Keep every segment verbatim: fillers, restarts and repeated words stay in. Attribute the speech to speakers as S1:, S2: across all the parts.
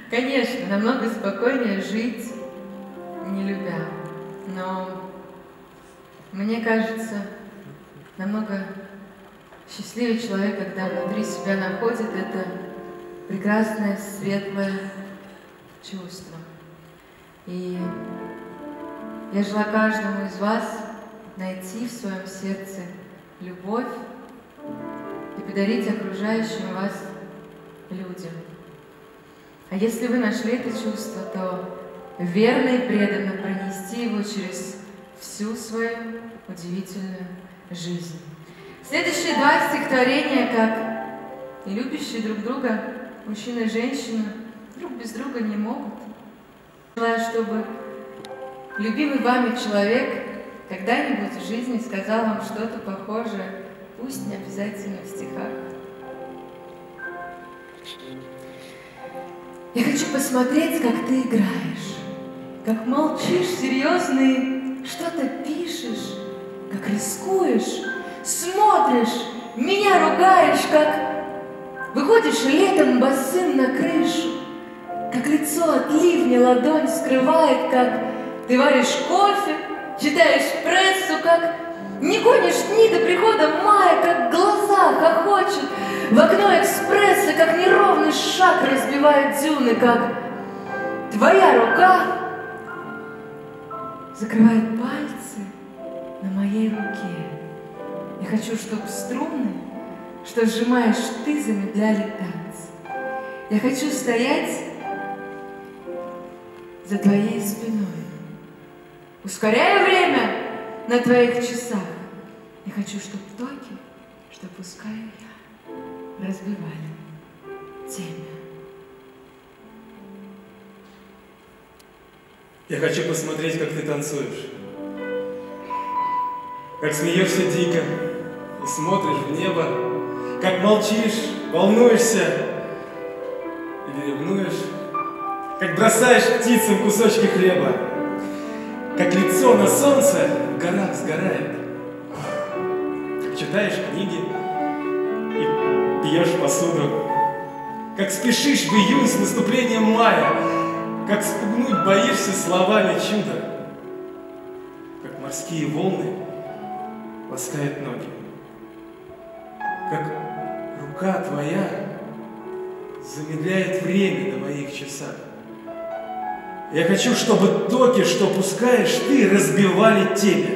S1: Конечно, намного спокойнее жить, не любя. Но мне кажется, намного счастливее человек, когда внутри себя находит это прекрасное, светлое чувство. И я желаю каждому из вас найти в своем сердце любовь и подарить окружающим вас людям. А если вы нашли это чувство, то верно и преданно пронести его через всю свою удивительную жизнь. Следующие два стихотворения, как и любящие друг друга, мужчина и женщина, друг без друга не могут. Желаю, чтобы любимый вами человек когда-нибудь в жизни сказал вам что-то похожее, пусть не обязательно в стихах. Я хочу посмотреть, как ты играешь, как молчишь серьезно и что-то пишешь, как рискуешь, смотришь, меня ругаешь, как выходишь летом босым на крышу, как лицо от ливня ладонь скрывает, как ты варишь кофе, читаешь прессу, как не гонишь дни до прихода мая, как глаза хохочут в окно экспресса, как неровный шаг разбивает дюны, как твоя рука закрывает пальцы на моей руке. Я хочу, чтобы струны, что сжимаешь ты, замедляли танцы. Я хочу стоять за твоей спиной, ускоряя время на твоих часах. Я хочу, чтобы токи, что пускаю я, разбивали темя.
S2: Я хочу посмотреть, как ты танцуешь, как смеешься дико и смотришь в небо, как молчишь, волнуешься или ревнуешь, как бросаешь птицам кусочки хлеба, как лицо на солнце в горах сгорает, как читаешь книги и пьешь посуду, как спешишь в июнь с наступлением мая, как спугнуть боишься словами чуда, как морские волны ласкают ноги, как рука твоя замедляет время на моих часах. Я хочу, чтобы токи, что пускаешь ты, разбивали темя.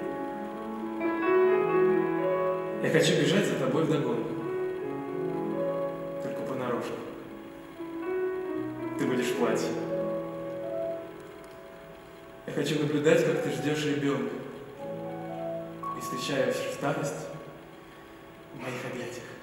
S2: Я хочу бежать за тобой вдогонку, только понарошку. Ты будешь в платье. Я хочу наблюдать, как ты ждешь ребенка и встречаешь в старости в моих объятиях.